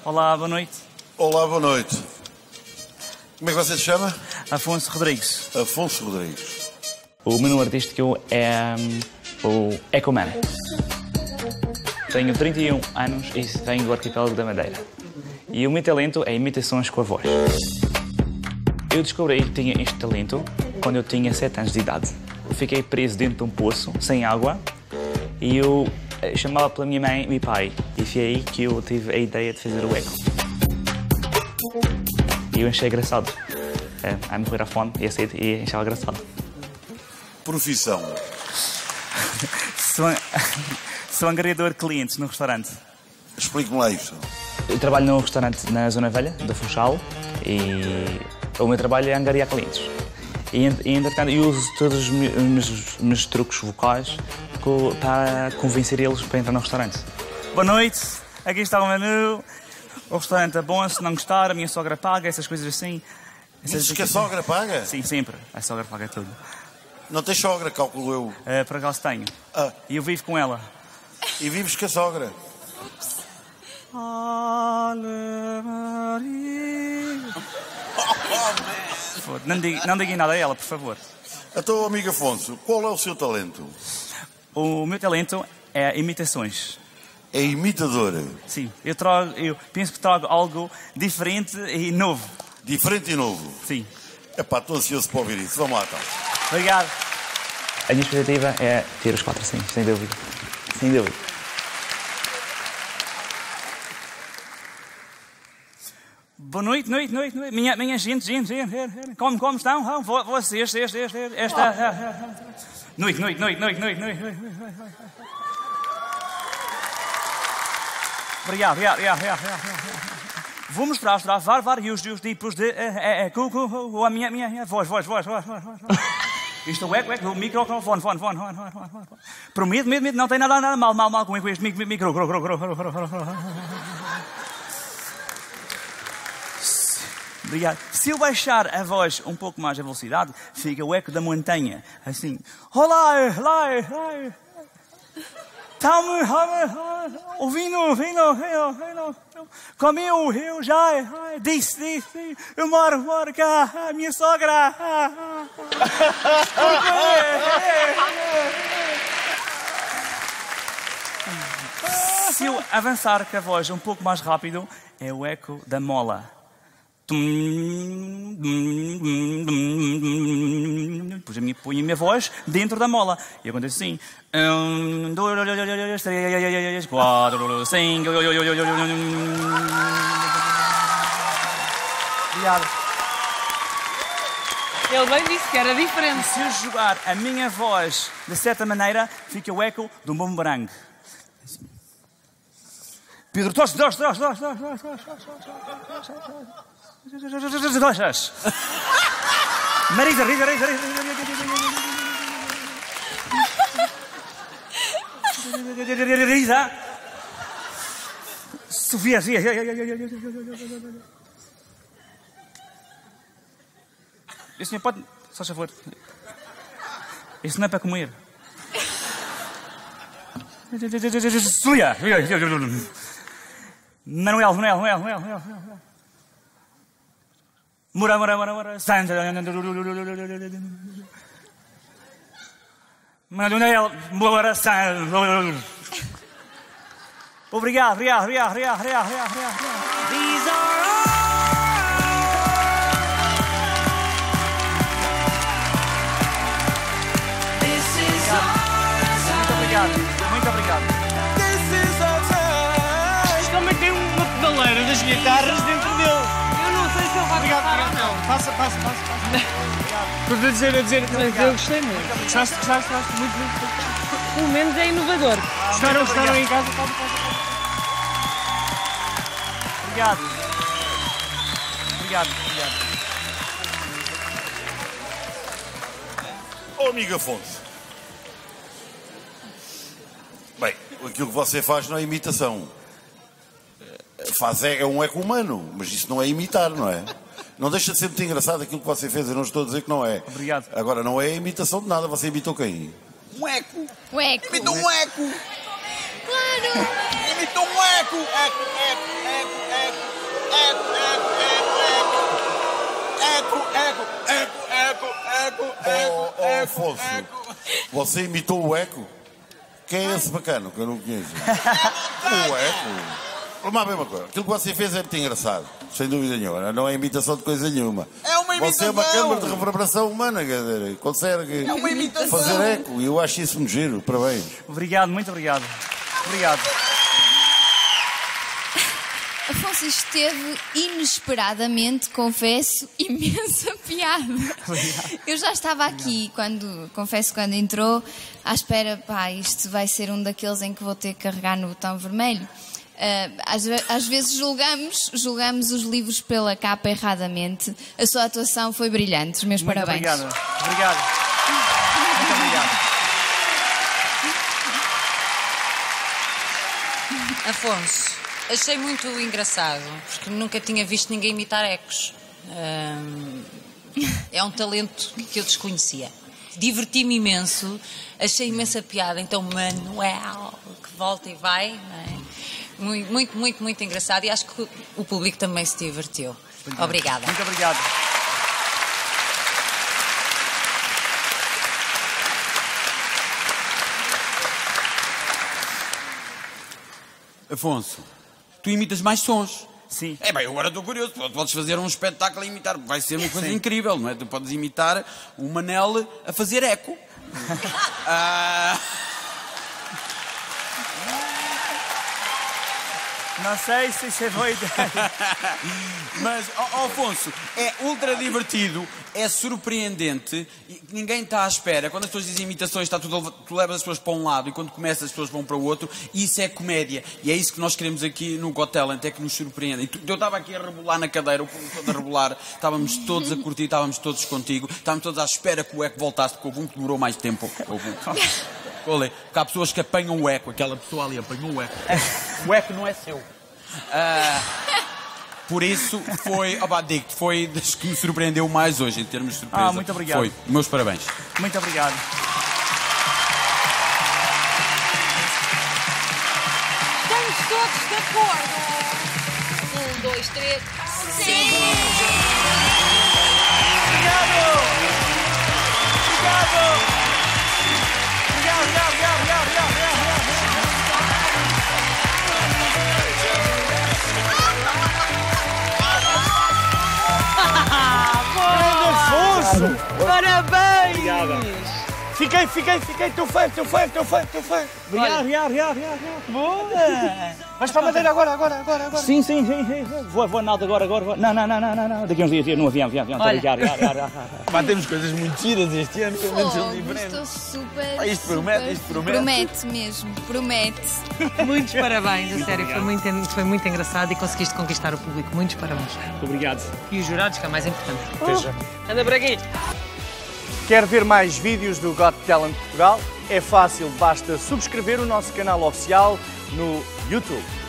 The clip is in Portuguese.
Olá, boa noite. Olá, boa noite. Como é que você se chama? Afonso Rodrigues. Afonso Rodrigues. O meu nome artístico é o Ecoman. Tenho 31 anos e venho do arquipélago da Madeira. E o meu talento é imitações com a voz. Eu descobri que tinha este talento quando eu tinha 7 anos de idade. Fiquei preso dentro de um poço, sem água, e eu chamava pela minha mãe e meu pai. E foi aí que eu tive a ideia de fazer o eco. E eu achei engraçado. A morrer à fome, ia sair e achava engraçado. Profissão. Sou angariador de clientes no restaurante. Explique-me lá isso. Eu trabalho num restaurante na Zona Velha, do Funchal, e o meu trabalho é angariar clientes. E entretanto, eu uso todos os meus truques vocais para convencer eles para entrar no restaurante. Boa noite, aqui está o menu. O restaurante é bom, se não gostar, a minha sogra paga, essas coisas assim. Dizes que a sogra paga? Sim, sempre. A sogra paga tudo. Não tens sogra, calculo eu. Por acaso tenho. Ah. E eu vivo com ela. E vives com a sogra? Não diga nada a ela, por favor. Então, amigo Afonso, qual é o seu talento? O meu talento é imitações. É imitador? Sim, eu penso que trago algo diferente e novo. Diferente e novo? Sim. Epá, estou ansioso para ouvir isso. Vamos lá, então. Obrigado. A minha expectativa é ter os 4, sim, sem dúvida. Sem dúvida. Boa noite, noite. Minha gente. Como estão? Vocês, esta... Noite. Obrigado. Vou mostrar vários tipos de... com a minha voz. Isto é o microfone. Prometo, não tem nada mal com este micro. Obrigado. Se eu baixar a voz um pouco mais a velocidade, fica o eco da montanha. Assim. Olá. Estão-me ouvindo. Como eu já disse. Eu moro cá, a minha sogra. Se eu avançar com a voz um pouco mais rápido, é o eco da mola. Depois ponho a minha voz dentro da mola. E acontece assim. 1, 2, 3, 4, 5. Obrigado. Ele bem disse que era diferente. Se eu jogar a minha voz de certa maneira, fica o eco de um bumerangue. Pedro, tosse. Marisa, Risa. Sofia. Esse senhor pode... Só se for. Isso não é para comer. Sulia. Manuel. Mora. Santa. Manuel. Mora. Santa. Obrigado. These are Muito obrigado. Isto também tem uma pedaleira das guitarras dentro dele. Eu não sei se ele vai passar ou não. Passa. Estou a dizer, eu gostei muito. Gostaste muito. Pelo menos é inovador. Gostaram em casa? Obrigado. Ô, amigo Afonso. Bem, aquilo que você faz não é imitação. É um eco humano, mas isso não é imitar, não é? Não deixa de ser muito engraçado aquilo que você fez, eu não estou a dizer que não é. Obrigado. Agora, não é imitação de nada, você imitou quem? Um eco. Imitou um eco. Claro. Imitou um eco. Eco. Afonso, você imitou o Eco? Quem é esse bacano que eu não conheço? O Eco. Uma mesma coisa. Aquilo que você fez é muito engraçado, sem dúvida nenhuma. Não é imitação de coisa nenhuma. É uma imitação. Você é uma câmara de reverberação humana, quer dizer, consegue fazer eco. E eu acho isso um giro. Parabéns. Obrigado, muito obrigado. Obrigado. Afonso, isto teve inesperadamente, confesso, imensa piada. Eu já estava aqui, confesso, quando entrou, à espera, pá, isto vai ser um daqueles em que vou ter que carregar no botão vermelho. Às vezes julgamos os livros pela capa erradamente. A sua atuação foi brilhante. Os meus parabéns. Obrigado. Obrigado. Muito obrigado. Afonso, achei muito engraçado, porque nunca tinha visto ninguém imitar ecos. É um talento que eu desconhecia. Diverti-me imenso, achei imensa piada. Então, Manuel, que volta e vai, não é? Muito engraçado, e acho que o público também se divertiu. Obrigada. Muito obrigado. Afonso, tu imitas mais sons. Sim. É bem, agora estou curioso. Podes fazer um espetáculo a imitar. Vai ser uma coisa incrível, não é? Tu podes imitar o Manel a fazer eco. Não sei se isso é boa ideia. Mas, Afonso, é ultra divertido, é surpreendente, e ninguém está à espera. Quando as pessoas dizem imitações, tu levas as pessoas para um lado, e quando começas as pessoas vão para o outro, e isso é comédia. E é isso que nós queremos aqui no Got Talent, é que nos surpreenda. Eu estava aqui a rebolar na cadeira, o público todo a rebolar, estávamos todos a curtir, estávamos todos contigo, estávamos todos à espera que o eco voltasse, porque houve um que demorou mais tempo. Olha, porque há pessoas que apanham o eco, aquela pessoa ali apanhou o eco. O eco não é seu. Por isso digo-te, foi das que me surpreendeu mais hoje, em termos de surpresa. Muito obrigado. Foi. Meus parabéns. Muito obrigado. Estamos todos de acordo. 1, 2, 3. Sim! Obrigado! Parabéns! Obrigado. Fiquei, teu fã. Obrigado. Boa! Vais para a Madeira agora. Sim. Vou nada agora. Não. Daqui a uns dias no avião. Obrigado. Pá, temos coisas muito giras este ano, pelo menos são diferentes. Estou super. Isto promete. Promete mesmo, promete. Muitos parabéns, a sério, foi muito engraçado e conseguiste conquistar o público. Muitos parabéns. Muito obrigado. E os jurados, que é mais importante. Anda por aqui. Quer ver mais vídeos do Got Talent Portugal? É fácil, basta subscrever o nosso canal oficial no YouTube.